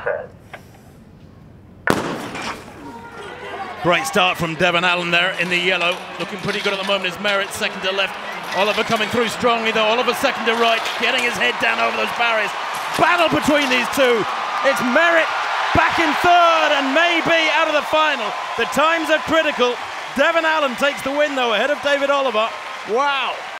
Great start from Devon Allen there in the yellow. Looking pretty good at the moment is Merritt, second to left. Oliver coming through strongly though. Oliver second to right, getting his head down over those barriers. Battle between these two. It's Merritt back in third and maybe out of the final. The times are critical. Devon Allen takes the win though ahead of David Oliver. Wow.